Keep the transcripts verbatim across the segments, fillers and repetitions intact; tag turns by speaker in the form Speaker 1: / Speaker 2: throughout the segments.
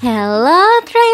Speaker 1: Hello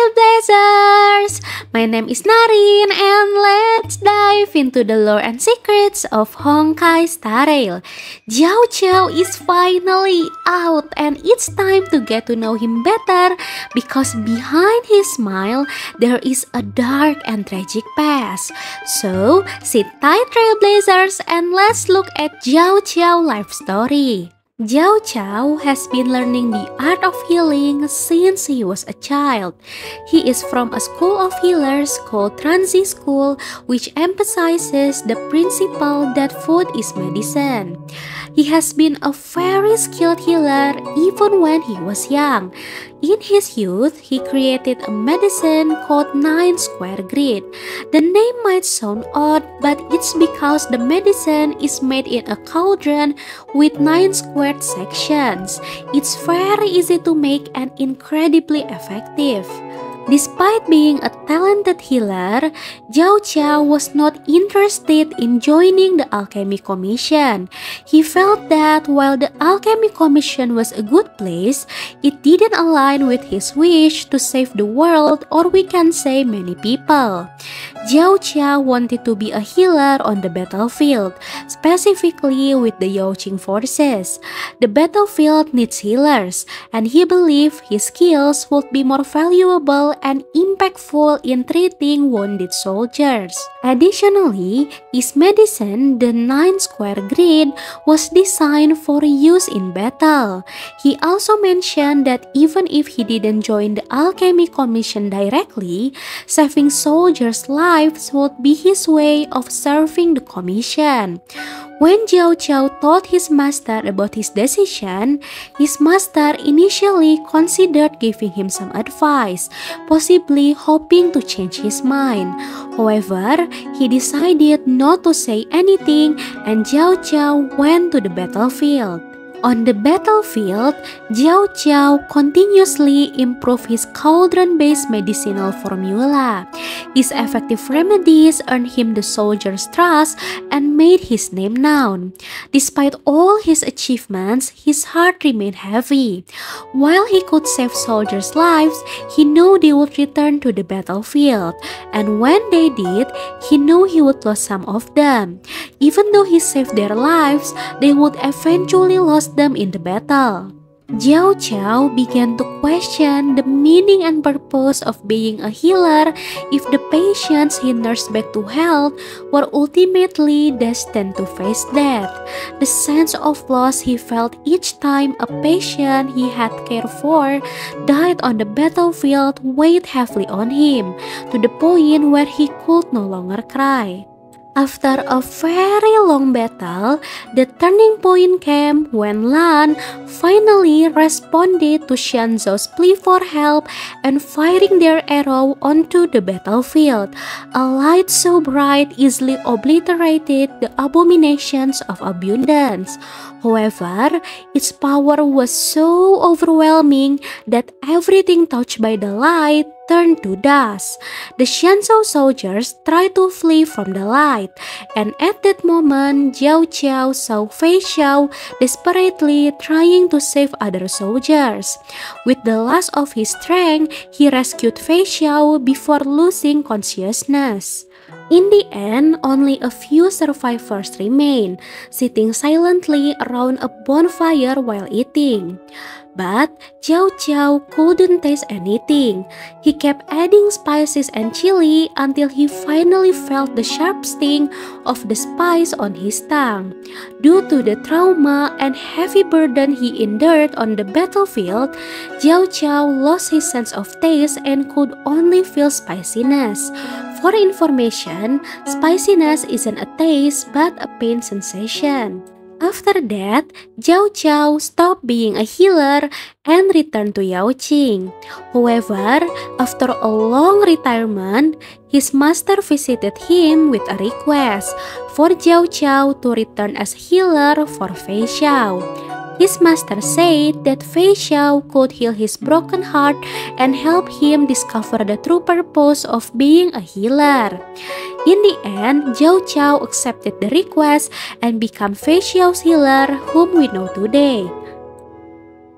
Speaker 1: Trailblazers! My name is Narin and let's dive into the lore and secrets of Honkai Star Rail. Xiao Qiao is finally out and it's time to get to know him better because behind his smile there is a dark and tragic past. So sit tight Trailblazers and let's look at Xiao Qiao's life story. Xiao Qiao has been learning the art of healing since he was a child. He is from a school of healers called Tranzi School, which emphasizes the principle that food is medicine. He has been a very skilled healer even when he was young. In his youth, he created a medicine called Nine Square Grid. The name might sound odd, but it's because the medicine is made in a cauldron with nine squared sections. It's very easy to make and incredibly effective. Despite being a talented healer, Xiao Qiao was not interested in joining the Alchemy Commission. He felt that while the Alchemy Commission was a good place, it didn't align with his wish to save the world, or we can say many people. Xiao Qiao wanted to be a healer on the battlefield, specifically with the Yaoqing forces. The battlefield needs healers, and he believed his skills would be more valuable and impactful in treating wounded soldiers. Additionally, his medicine, the Nine Square Grid, was designed for use in battle. He also mentioned that even if he didn't join the Alchemy Commission directly, saving soldiers' lives would be his way of serving the commission. When Xiao Qiao told his master about his decision, his master initially considered giving him some advice, possibly hoping to change his mind. However, he decided not to say anything and Xiao Qiao went to the battlefield. On the battlefield, Xiao Qiao continuously improved his cauldron-based medicinal formula. His effective remedies earned him the soldiers' trust and made his name known. Despite all his achievements, his heart remained heavy. While he could save soldiers' lives, he knew they would return to the battlefield, and when they did, he knew he would lose some of them. Even though he saved their lives, they would eventually lose them in the battle. Xiao Qiao began to question the meaning and purpose of being a healer if the patients he nursed back to health were ultimately destined to face death. The sense of loss he felt each time a patient he had cared for died on the battlefield weighed heavily on him, to the point where he could no longer cry. After a very long battle, the turning point came when Lan finally responded to Xianzhou's plea for help and firing their arrow onto the battlefield. A light so bright easily obliterated the abominations of abundance. However, its power was so overwhelming that everything touched by the light turned to dust. The Xianzhou soldiers tried to flee from the light, and at that moment, Xiao Qiao saw Fei Xiao desperately trying to save other soldiers. With the last of his strength, he rescued Fei Xiao before losing consciousness. In the end, only a few survivors remain, sitting silently around a bonfire while eating. But Xiao Qiao couldn't taste anything. He kept adding spices and chili until he finally felt the sharp sting of the spice on his tongue. Due to the trauma and heavy burden he endured on the battlefield, Xiao Qiao lost his sense of taste and could only feel spiciness. For information, spiciness isn't a taste but a pain sensation. After that, Xiao Qiao stopped being a healer and returned to Yaoqing. However, after a long retirement, his master visited him with a request for Xiao Qiao to return as healer for Fei Xiao. His master said that Fei Xiao could heal his broken heart and help him discover the true purpose of being a healer. In the end, Xiao Qiao accepted the request and became Fei Xiao's healer, whom we know today.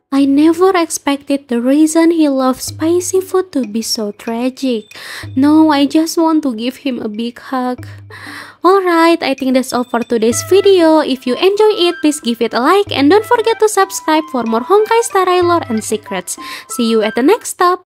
Speaker 1: I never expected the reason he loves spicy food to be so tragic. No, I just want to give him a big hug. Alright, I think that's all for today's video. If you enjoy it, please give it a like and don't forget to subscribe for more Honkai Star Rail lore and secrets. See you at the next stop.